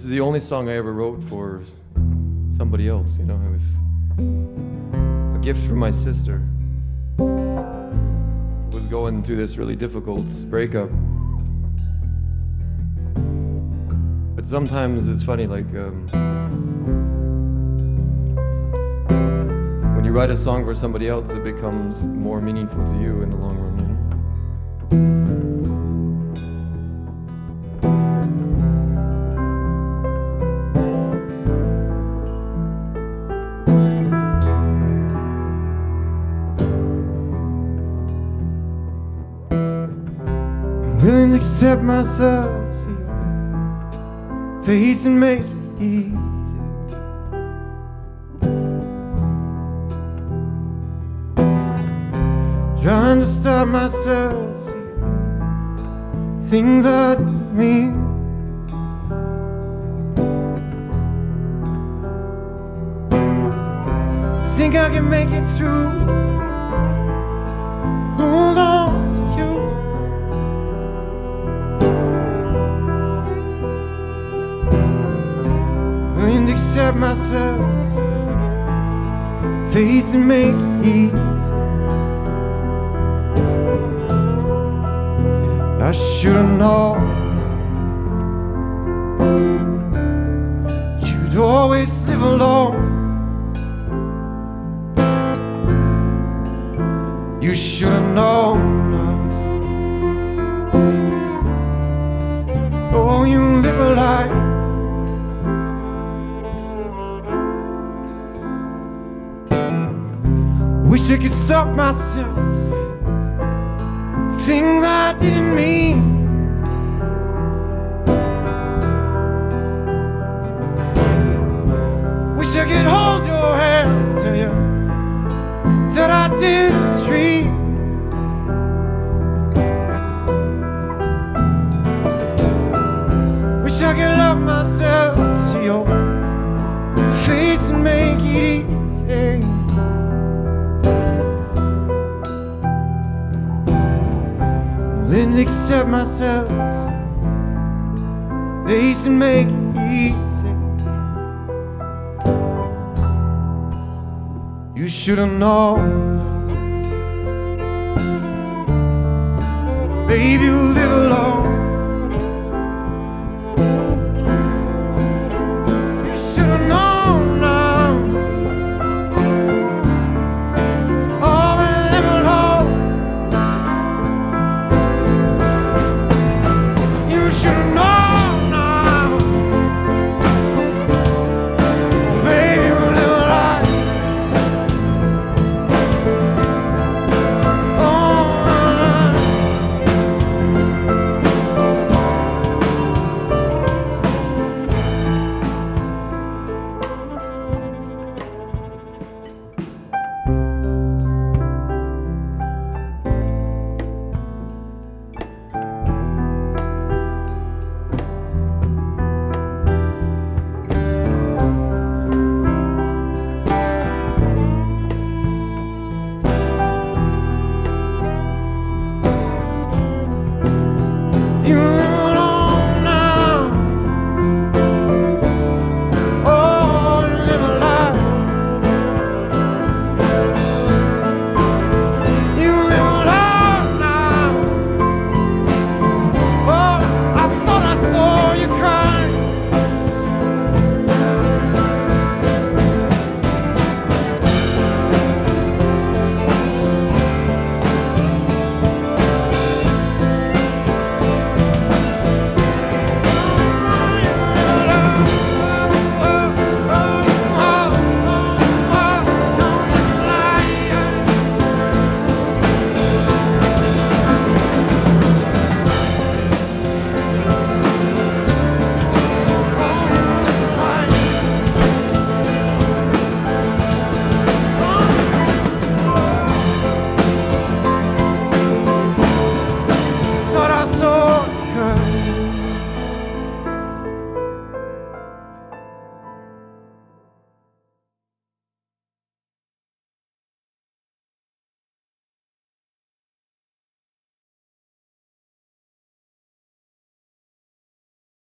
This is the only song I ever wrote for somebody else, you know. It was a gift from my sister, who was going through this really difficult breakup. But sometimes it's funny, like when you write a song for somebody else, it becomes more meaningful to you in the long run, you know? Willing to accept myself, see your face and make it easy. Trying to stop myself, see things I didn't mean. Think I can make it through. Hold on to you. Willing to accept myself, face and make it easy. I should've known you'd always live alone. You should've known. Oh, you live a life. Wish I could stop myself, things I didn't mean. Wish I could hold your hand, tell you that I didn't dream. Wish I could love myself, see your face and make it easy. Then accept myself, face and make it easy. You should've known, baby, you live alone.